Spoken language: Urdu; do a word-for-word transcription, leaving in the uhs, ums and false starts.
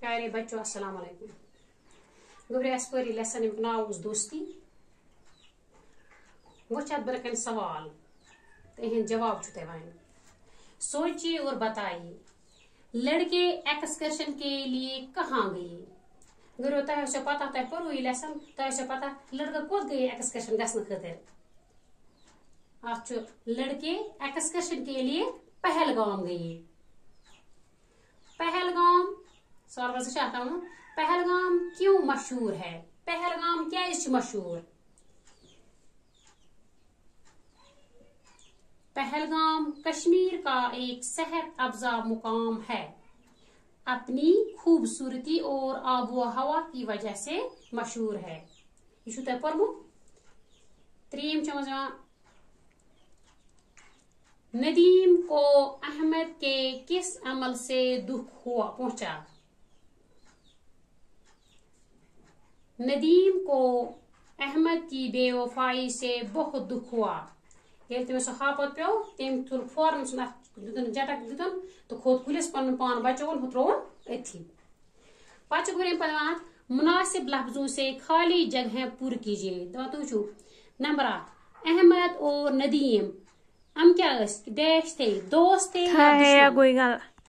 پیارے بچوں السلام علیکم. گوبرے اس پوری لیسن ناو اس دوستی وچھت برکن سوال تہن جواب چھتے وائن. سوچیے اور بتائیے لڑکے ایکسکرشن کے لیے کہاں گئے؟ گرو تہ سے پتہ تہ پرو یہ لیسن تہ سے پتہ لڑکا کوت گئے ایکسکرشن گسن خاطر. اچھ لڑکے ایکسکرشن کے لیے پہلگام گئے. پہلگام سوال سے چاہتا ہوں پہلگام کیوں مشہور ہے؟ پہلگام کیا اس مشہور؟ پہلگام کشمیر کا ایک صحت افزا مقام ہے. اپنی خوبصورتی اور آب و ہوا کی وجہ سے مشہور ہے. یہ تہ پرمو تریم چمزا ندیم کو احمد کے کس عمل سے دکھ ہوا پہنچا؟ ندیم کو احمد کی بے وفائی سے بہت دکھ ہوا. یل تمس ہاپت پیو تم تل فورن سن جٹک دتن تو کھوت کلس پن پان بچون ترون اتھی. پچ گریم پتہ مناسب لفظوں سے خالی جگہیں پر کیجیے. تو نمبر احمد اور ندیم ام کیا ڈیش تھے دوست تھے یا دشمن؟